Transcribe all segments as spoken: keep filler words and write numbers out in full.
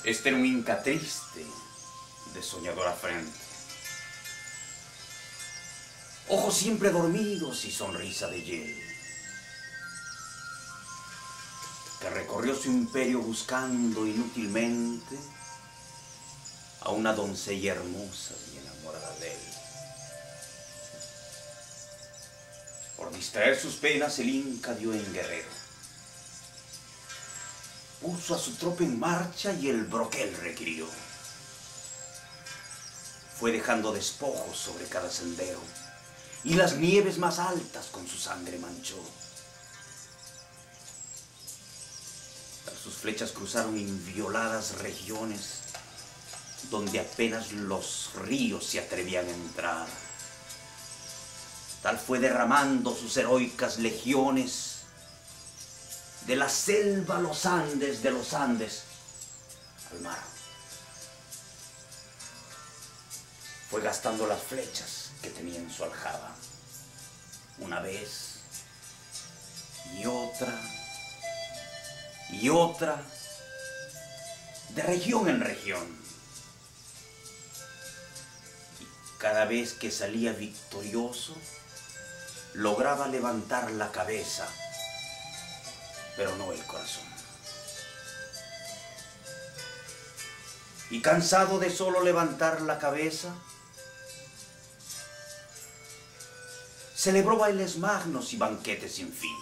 Este era un inca triste, de soñadora frente. Ojos siempre dormidos y sonrisa de hiel. Que recorrió su imperio buscando inútilmente a una doncella hermosa y enamorada de él. Por distraer sus penas, el inca dio en guerrero. Puso a su tropa en marcha y el broquel requirió. Fue dejando despojos sobre cada sendero y las nieves más altas con su sangre manchó. Sus flechas cruzaron invioladas regiones donde apenas los ríos se atrevían a entrar. Tal fue derramando sus heroicas legiones de la selva a los Andes, de los Andes al mar. Fue gastando las flechas que tenía en su aljaba, una vez y otra y otra, de región en región. Y cada vez que salía victorioso, lograba levantar la cabeza, pero no el corazón. Y cansado de solo levantar la cabeza, celebró bailes magnos y banquetes sin fin.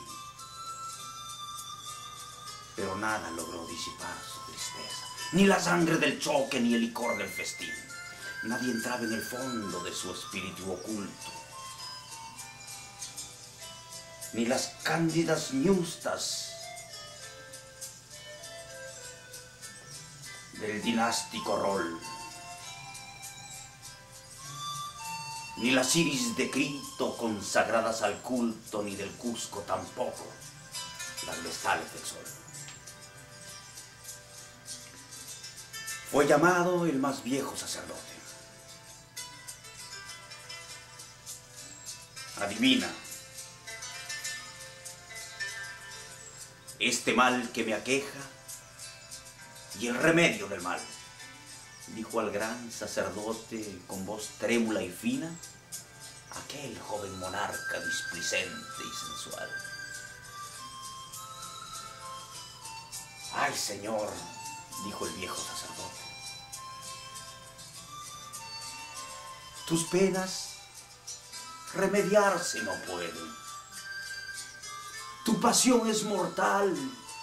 Pero nada logró disipar su tristeza, ni la sangre del choque, ni el licor del festín. Nadie entraba en el fondo de su espíritu oculto, ni las cándidas ñustas del dinástico rol, ni las iris de Crito consagradas al culto, ni del Cusco tampoco las vestales del sol. Fue llamado el más viejo sacerdote. Adivina, este mal que me aqueja y el remedio del mal, dijo al gran sacerdote con voz trémula y fina, aquel joven monarca displicente y sensual. Ay, señor, dijo el viejo sacerdote, tus penas remediarse no pueden. Tu pasión es mortal.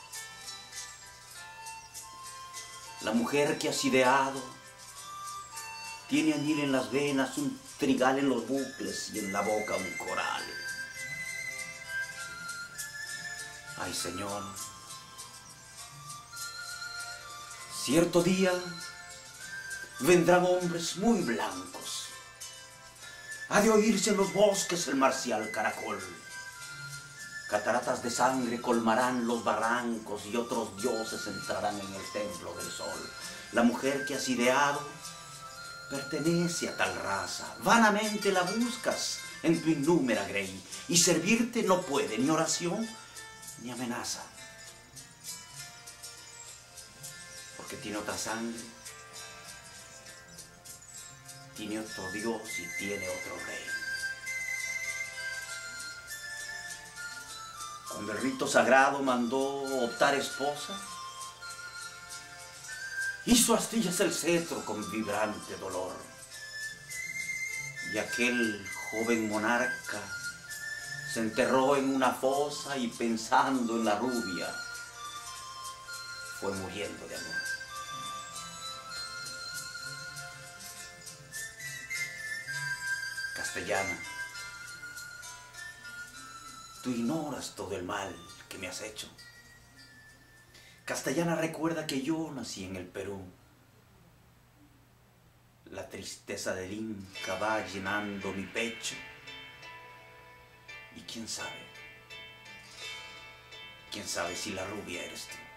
La mujer que has ideado tiene añil en las venas, un trigal en los bucles y en la boca un coral. Ay, señor, cierto día vendrán hombres muy blancos. Ha de oírse en los bosques el marcial caracol. Cataratas de sangre colmarán los barrancos y otros dioses entrarán en el templo del sol. La mujer que has ideado pertenece a tal raza. Vanamente la buscas en tu innúmera grey y servirte no puede ni oración ni amenaza. Porque tiene otra sangre, tiene otro Dios y tiene otro rey. Cuando el rito sagrado mandó optar esposa, hizo astillas el cetro con vibrante dolor. Y aquel joven monarca se enterró en una fosa y pensando en la rubia, fue muriendo de amor. Castellana, tú ignoras todo el mal que me has hecho. Castellana, recuerda que yo nací en el Perú. La tristeza del Inca va llenando mi pecho. Y quién sabe, quién sabe si la rubia eres tú.